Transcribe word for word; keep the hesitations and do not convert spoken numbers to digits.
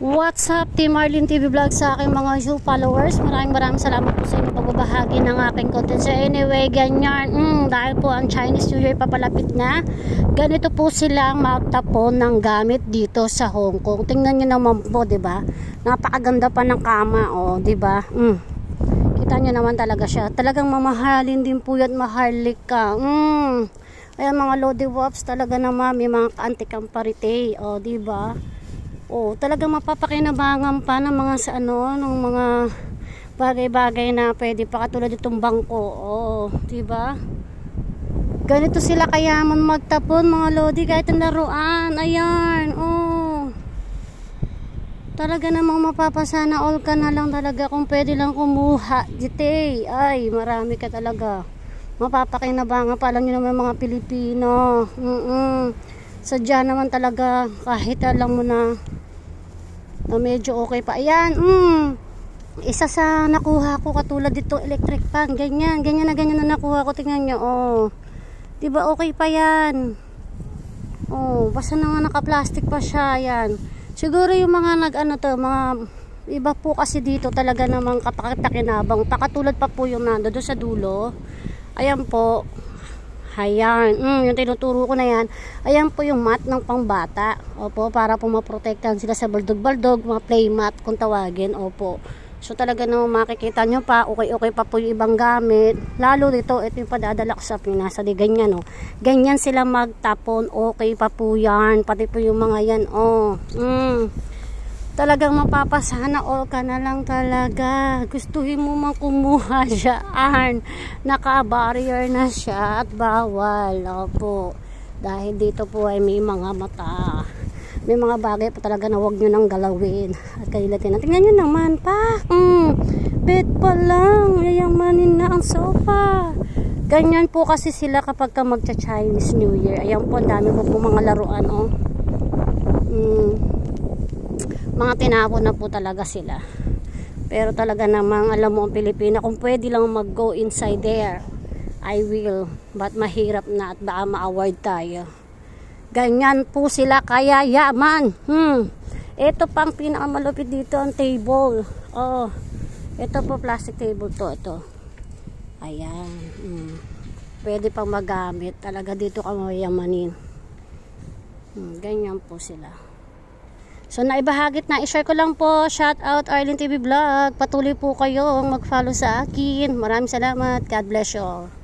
What's up, Team Arlene T V Vlog, sa aking mga YouTube followers. Maraming maraming salamat po sa inyong pagbabahagi ng aking content. So anyway, ganyan, mm, dahil po ang Chinese New Year papalapit na, ganito po silang magtapon ng gamit dito sa Hong Kong. Tingnan nyo naman po, diba? Napakaganda pa ng kama, oh, diba? Mm. Kita nyo naman talaga siya. Talagang mamahalin din po yan, maharlika. Mm. Ayan mga Lodi Wops, talaga naman may mga ka-antikang parite, oh, diba? Oh, talagang mapapakinabangan pa ng mga sa ano, ng mga bagay-bagay na pwede pa, katulad itong bangko. Oh, 'di ba? Ganito sila kayaman magtapon, mga Lodi, kahit ang laruan. Ayan. Oh. Talaga namang mapapasana all ka na lang talaga kung pwede lang kumuha. Dite, ay, marami ka talaga. Mapapakinabangan pa, alam niyo naman mga Pilipino. Mm. Sadya naman talaga, kahit alam mo na na medyo okay pa. Ayan, mm, isa sa nakuha ko, katulad dito electric fan, ganyan, ganyan na ganyan na nakuha ko. Tingnan nyo, oh, diba okay pa yan. Oh, basta na nga naka-plastic pa siya. Yan, siguro yung mga nag ano to, mga iba po kasi dito talaga namang kapakakinabang, pakatulad pa po yung nando doon sa dulo. Ayan po. Ayan, mm, yung tinuturo ko na yan. Ayan po yung mat ng pangbata. Opo, para po maprotektahan sila sa baldog-baldog, mga play mat kung tawagin. Opo. So talaga naman makikita nyo pa, okay-okay pa po yung ibang gamit. Lalo dito, ito yung padadala ko sa Pinas. Di ganyan, oh. Ganyan sila magtapon, okay pa po yan. Pati po yung mga yan, oh. Mm. Talagang mapapasana all ka na lang talaga. Gustuhin mo mang kumuha dyan. Naka-barrier na siya at bawal. Opo. Dahil dito po ay may mga mata. May mga bagay po talaga na huwag nyo nang galawin. At kailatin na. Tingnan nyo naman pa. Mm, bed pa lang. Yayamanin na ang sofa. Ganyan po kasi sila kapag ka magcha-Chinese New Year. Ayan po, ang dami po po mga laruan. Oh. Mm. Mga tinapon na po talaga sila. Pero talaga namang alam mo ang Pilipina, kung pwede lang mag-go inside there, I will. But mahirap na at baka ma-award tayo. Ganyan po sila kaya yaman. Hmm. Ito pang pinakamalupit dito, ang table. Oh. Ito po plastic table to. Ito. Ayan. Hmm. Pwede pang magamit. Talaga dito ka mayamanin. Hmm. Ganyan po sila. So naibahagit na, i-share ko lang po. Shout out Arlene T V Vlog. Patuloy po kayong mag-follow sa akin. Maraming salamat. God bless you all.